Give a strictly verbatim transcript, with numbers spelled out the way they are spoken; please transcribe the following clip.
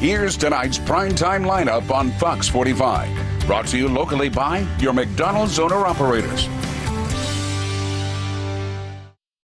Here's tonight's primetime lineup on Fox forty-five. Brought to you locally by your McDonald's owner-operators.